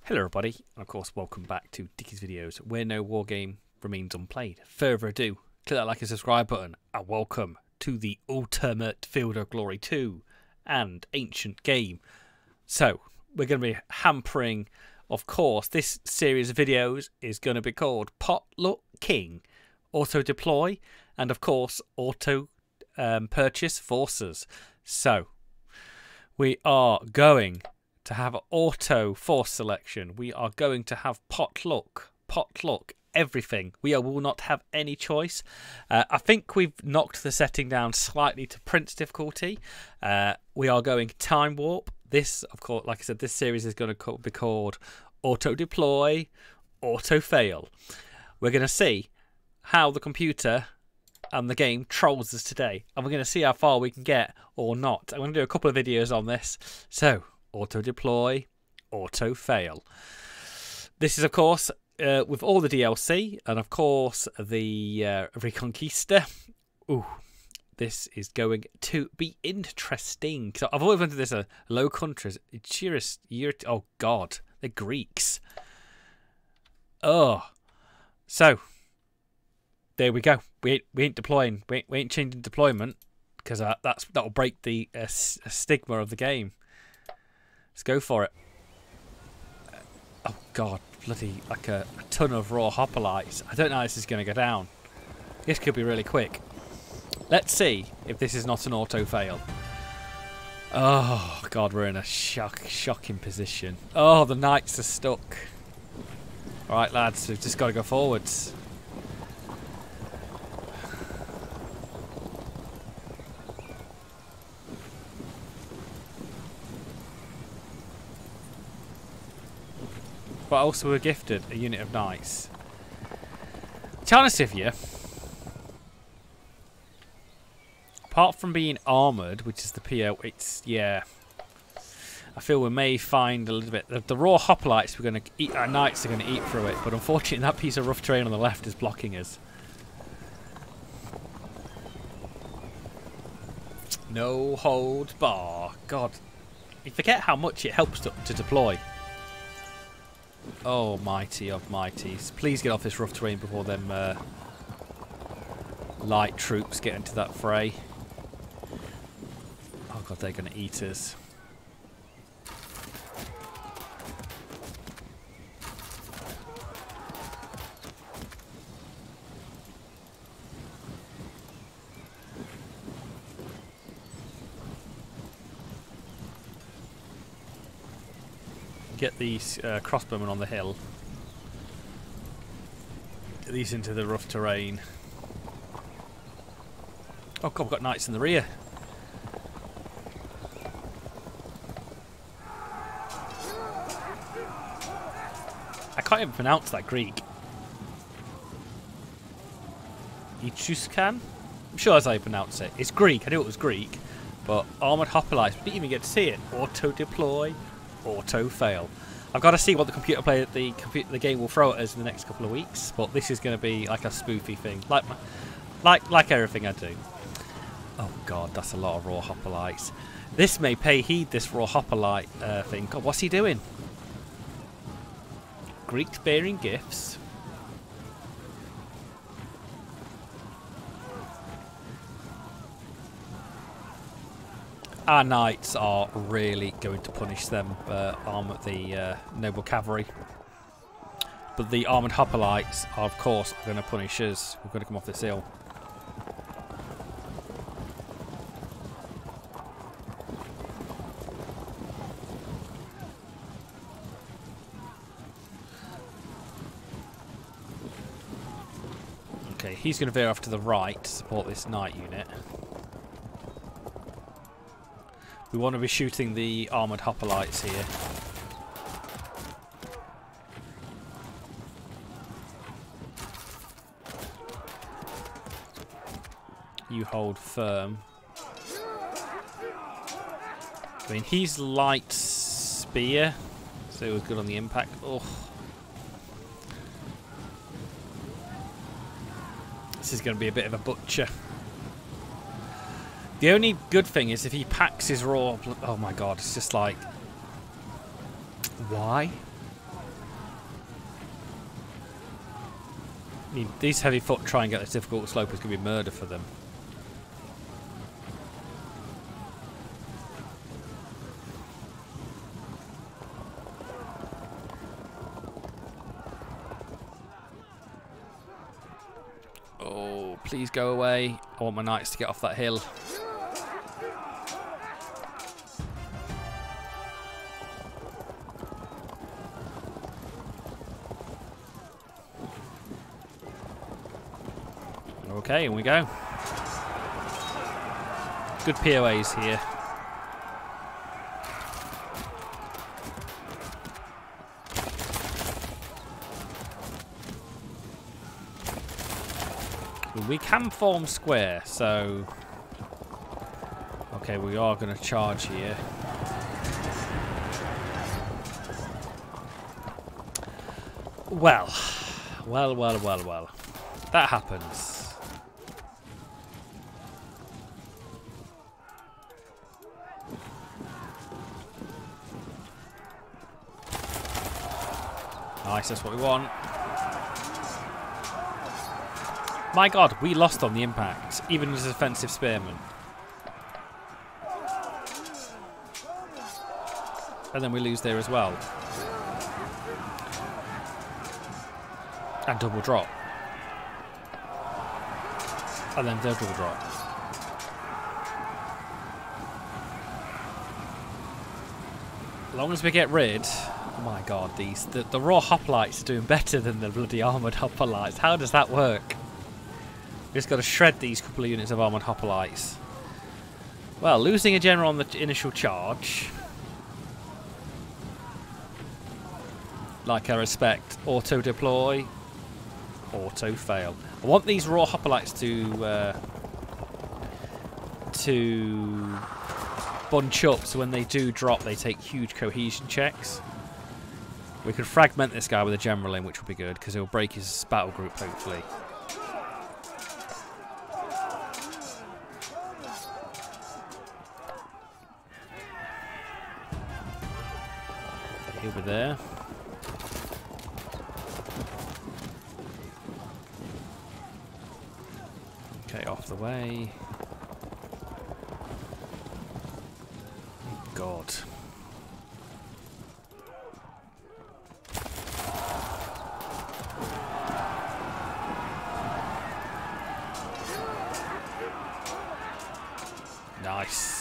Hello everybody, and of course welcome back to Dickie's Videos, where no war game remains unplayed. Further ado, click that like and subscribe button, and welcome to the Ultimate Field of Glory 2 and Ancient Game. So, we're going to be hampering, of course, this series of videos is going to be called Potluck King, Auto Deploy, and of course, Auto Purchase Forces. So, we are going to have auto force selection. We are going to have potluck, everything. We will not have any choice. I think we've knocked the setting down slightly to Prince difficulty. We are going time warp. This, of course, like I said, this series is going to be called auto deploy, auto fail. We're going to see how the computer and the game trolls us today, and we're going to see how far we can get or not. I'm going to do a couple of videos on this. So, auto deploy, auto fail. This is, of course, with all the DLC and, of course, the Reconquista. Ooh, this is going to be interesting. So I've always wanted this low countries. Oh God, the Greeks. Oh, so there we go. We ain't deploying. We ain't changing deployment because that'll break the stigma of the game. Let's go for it. Oh God, bloody like a ton of raw hoplites. I don't know how this is going to go down. This could be really quick. Let's see if this is not an auto fail. Oh God, we're in a shocking position. Oh, the knights are stuck. All right, lads, we've just got to go forwards. But also we're gifted a unit of knights. To be honest with you, apart from being armoured, which is the PO, it's, yeah, I feel we may find a little bit, the raw hoplites we're going to eat, our knights are going to eat through it, but unfortunately that piece of rough terrain on the left is blocking us. No hold bar. God, you forget how much it helps to deploy. Oh, mighty of mighties. Please get off this rough terrain before them light troops get into that fray. Oh God, they're going to eat us. Get these crossbowmen on the hill. Get these into the rough terrain. Oh God, we've got knights in the rear. I can't even pronounce that Greek. Etruscan? I'm sure that's how you pronounce it. It's Greek. I knew it was Greek. But armoured hoplites, we didn't even get to see it. Auto deploy, auto fail. I've got to see what the game will throw at us in the next couple of weeks, but this is going to be like a spoofy thing, like everything I do. Oh God, that's a lot of raw hoplites. This may pay heed, this raw hoplite thing. God, what's he doing? Greeks bearing gifts. Our knights are really going to punish them, the noble cavalry. But the armoured hoplites are, of course, going to punish us. We're going to come off this hill. Okay, he's going to veer off to the right to support this knight unit. We want to be shooting the armoured hoplites here. You hold firm. I mean, he's light spear, so it was good on the impact. Oh. This is going to be a bit of a butcher. The only good thing is if he packs his raw... Oh my God, it's just like... Why? These heavy foot try and get this difficult slope is going to be murder for them. Oh, please go away. I want my knights to get off that hill. Okay, in we go. Good POAs here. We can form square, so... Okay, we are going to charge here. Well. That happens. Nice, that's what we want. My god, we lost on the impact, even as offensive spearmen. And then we lose there as well. And double drop. And then double drop. As long as we get rid... Oh my god, the raw hoplites are doing better than the bloody armoured hoplites. How does that work? We've just got to shred these couple of units of armoured hoplites. Well, losing a general on the initial charge. Like I respect. Auto deploy. Auto fail. I want these raw hoplites to bunch up so when they do drop they take huge cohesion checks. We could fragment this guy with a general in, which would be good because he'll break his battle group hopefully. He'll be there. Okay, off the way. God. Nice.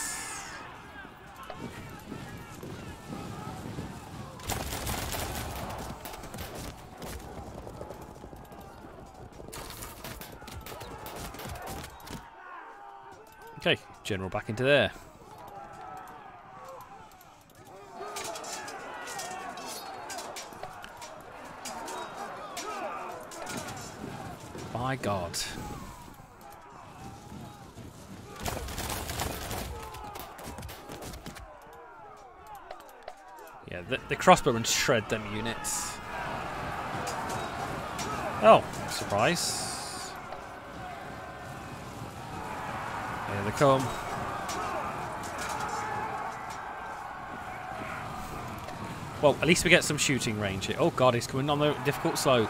Okay, general back into there. My God. Yeah, the crossbowmen shred them units. Oh, surprise. Here they come. Well, at least we get some shooting range here. Oh god, he's coming on the difficult slope.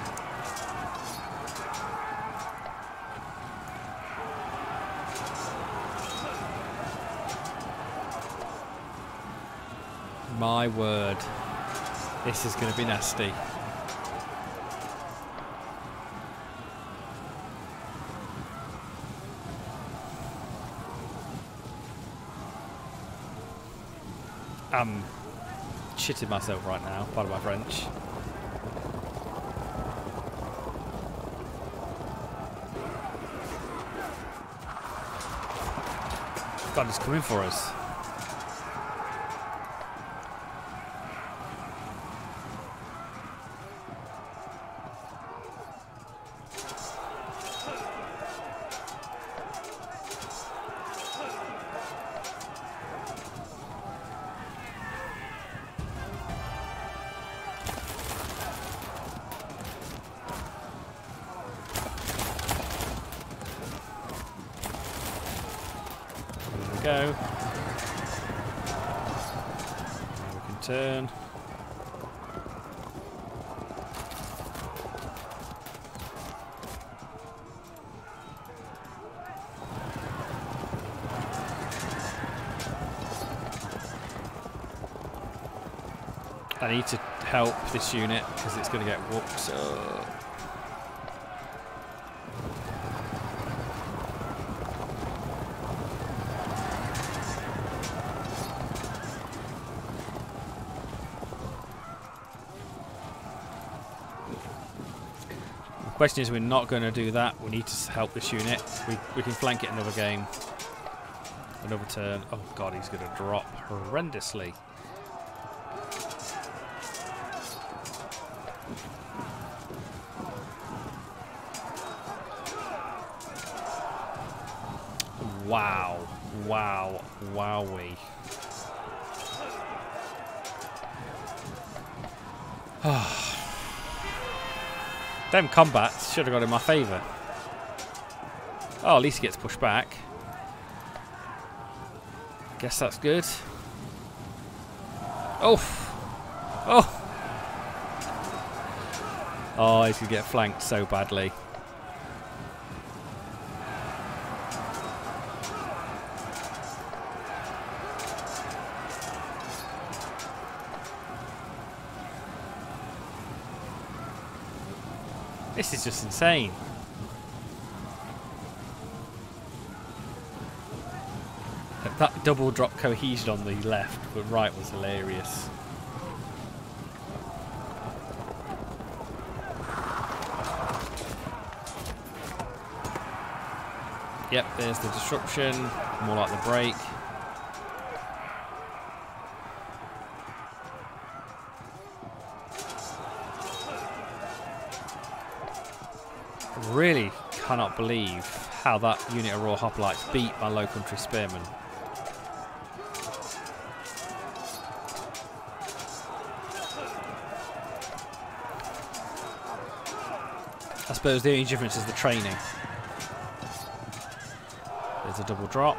My word. This is going to be nasty. I'm shitting myself right now, pardon my French. God, he's coming for us. Go. Now we can turn. I need to help this unit because it's going to get whooped. The question is, we're not going to do that. We need to help this unit. We can flank it another game. Another turn. Oh god, he's going to drop horrendously. Wow. Wow. Wowee. Them combats should have got in my favour. Oh, at least he gets pushed back. Guess that's good. Oh! Oh! Oh, he's going to get flanked so badly. This is just insane. That double drop cohesion on the left but right was hilarious. Yep, there's the disruption, more like the break. Really cannot believe how that unit of Raw Hoplites beat my Low Country Spearmen. I suppose the only difference is the training. There's a double drop.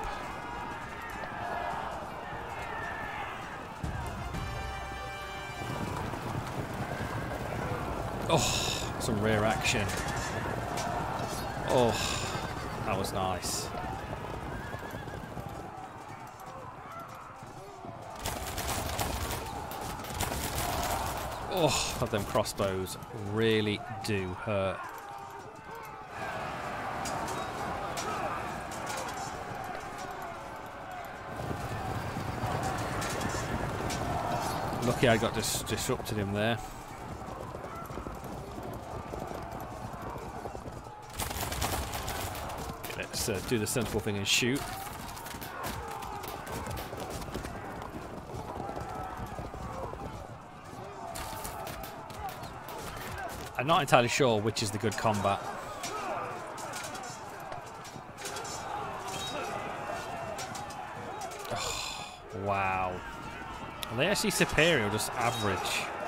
Oh, some rear action. Oh, that was nice. Oh, God, them crossbows really do hurt. Lucky I got disrupted him there. Let's do the sensible thing and shoot. I'm not entirely sure which is the good combat. Oh, wow. Are they actually superior or just average?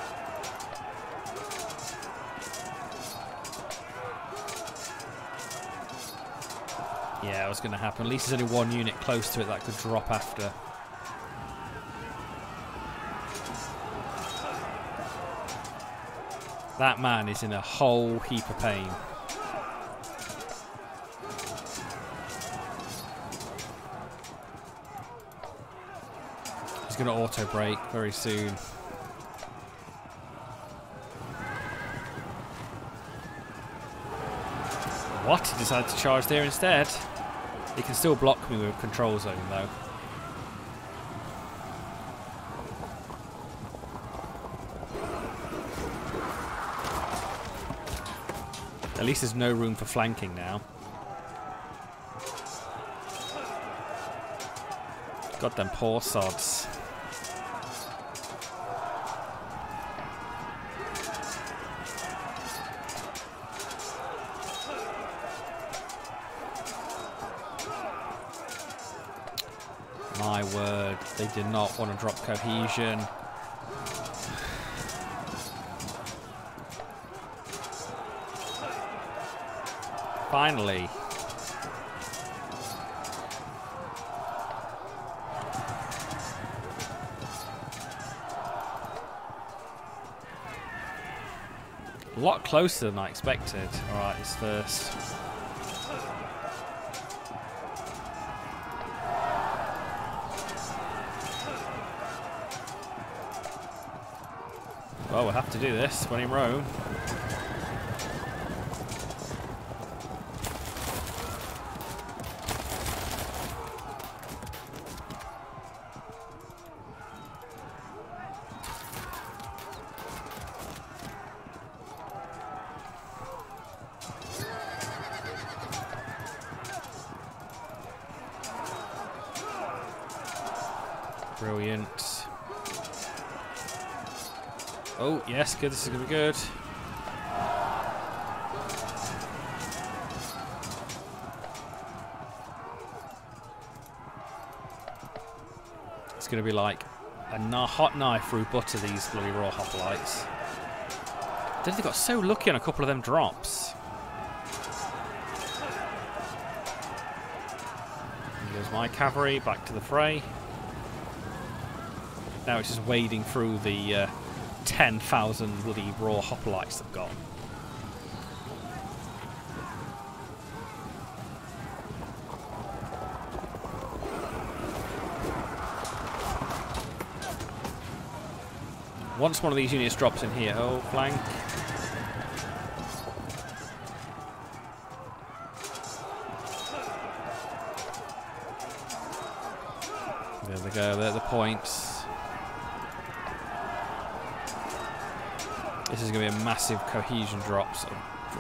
Yeah, it was going to happen. At least there's only one unit close to it that could drop after. That man is in a whole heap of pain. He's going to auto brake very soon. What? He decided to charge there instead. He can still block me with control zone though. At least there's no room for flanking now. God, them poor sods. My word, they did not want to drop cohesion. Finally. A lot closer than I expected. Alright, it's first. Well, we'll have to do this when in Rome. Brilliant. Oh, yes, good. This is going to be good. It's going to be like a hot knife through butter, these bloody raw hoplites. They got so lucky on a couple of them drops. Here's my cavalry back to the fray. Now it's just wading through the 10,000 bloody raw hoplites they've got. Once one of these units drops in here, oh, flank. There they go, they're the points. This is going to be a massive cohesion drop. So.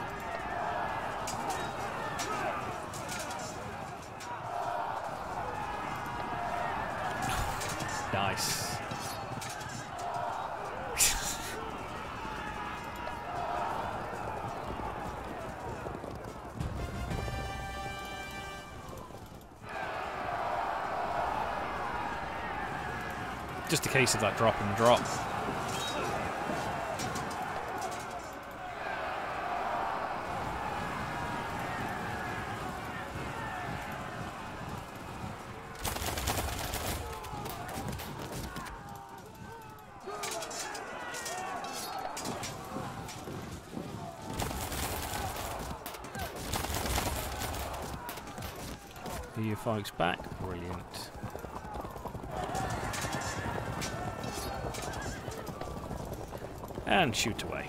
Nice. Just a case of that drop and drop. You folks back, brilliant. And shoot away.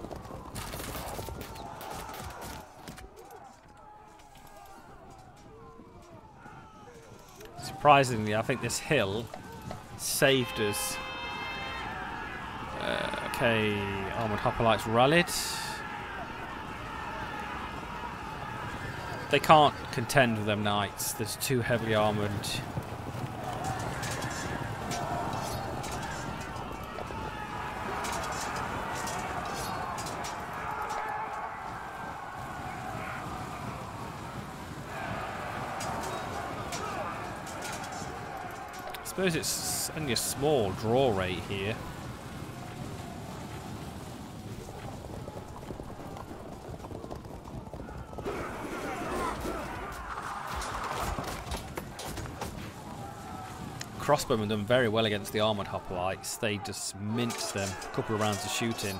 Surprisingly, I think this hill saved us. Okay, armoured hoplites rallied. They can't contend with them knights. They're too heavily armoured. I suppose it's only a small draw rate here. Crossbowmen done very well against the armoured hoplites. They just minced them. A couple of rounds of shooting.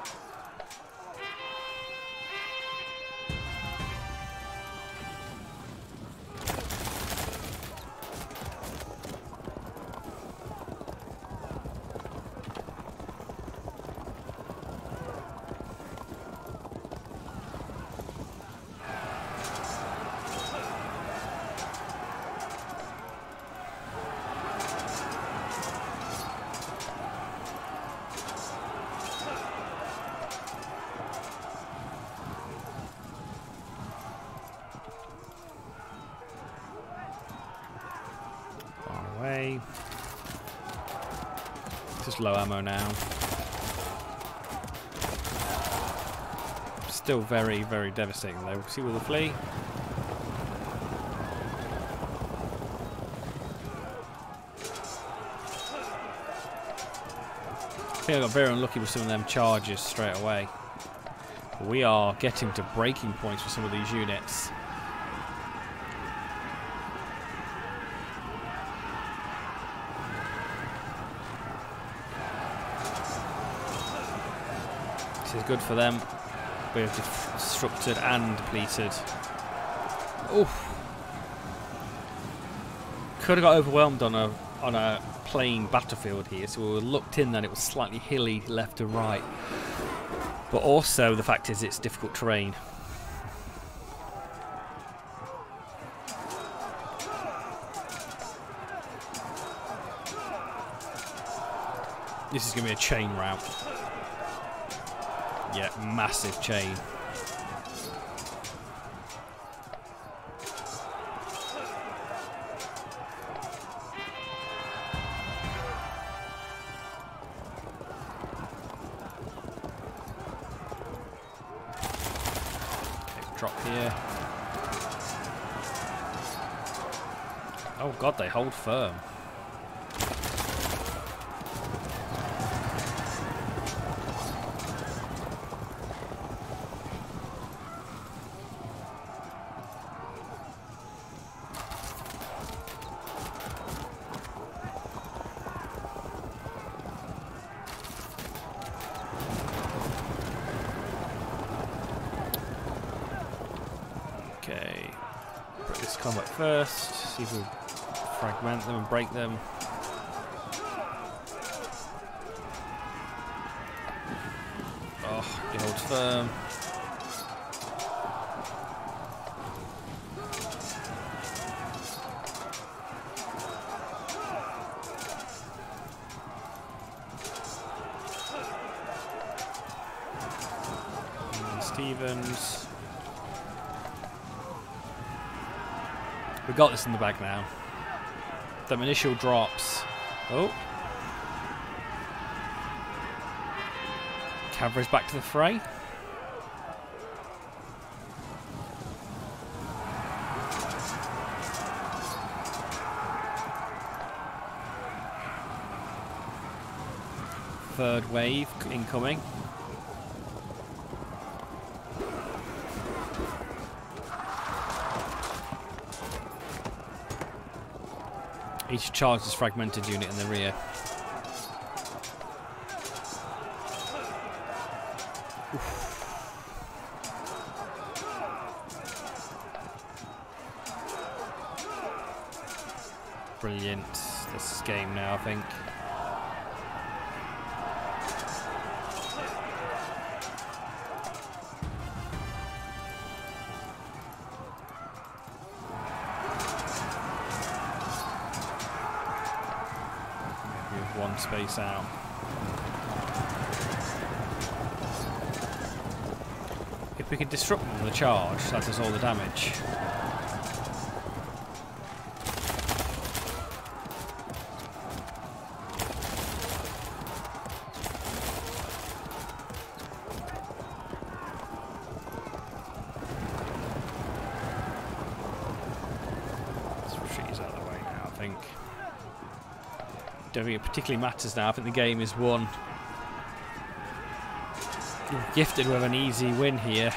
Away. Just low ammo now. Still very, very devastating though. See where they flee. I think I got very unlucky with some of them charges straight away. But we are getting to breaking points for some of these units. This is good for them. We're disrupted and depleted. Oof. Could have got overwhelmed on a plain battlefield here, so we were looked in that it was slightly hilly left to right. But also the fact is it's difficult terrain. This is going to be a chain route. Yeah, massive chain. Drop here. Oh god, they hold firm. Okay, put this combat first, see if we fragment them and break them. Oh, he holds firm. Stevens. We got this in the bag now. Them initial drops. Oh. Cavalry's back to the fray. Third wave incoming. Each charges fragmented unit in the rear. Oof. Brilliant. This is game now, I think. One space out. If we can disrupt them with a charge, that does all the damage. Let's retreat out of the way now, I think. Don't think it particularly matters now. I think the game is won. You're gifted with an easy win here.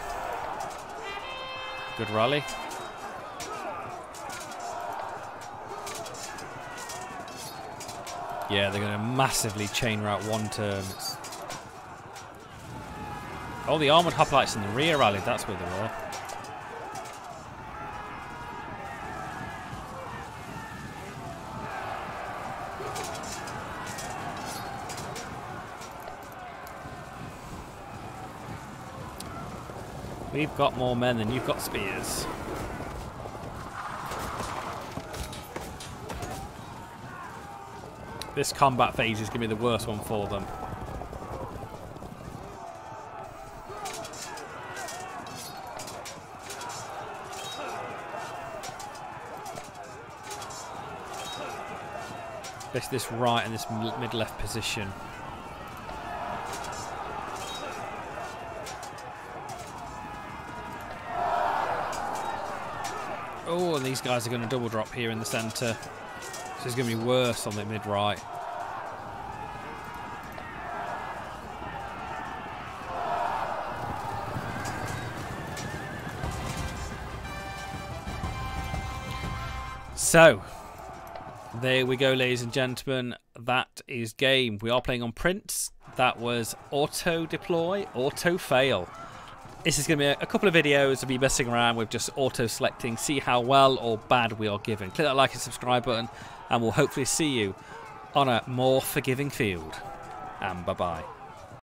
Good rally. Yeah, they're going to massively chain route one turn. Oh, the armoured hoplites in the rear rallied. That's where they were. We've got more men than you've got spears. This combat phase is going to be the worst one for them. This right in this mid-left position. Oh, and these guys are going to double drop here in the centre. This is going to be worse on the mid-right. So, there we go, ladies and gentlemen. That is game. We are playing on Prince. That was auto-deploy, auto-fail. This is going to be a couple of videos of me messing around with just auto-selecting, see how well or bad we are given. Click that like and subscribe button, and we'll hopefully see you on a more forgiving field. And bye-bye.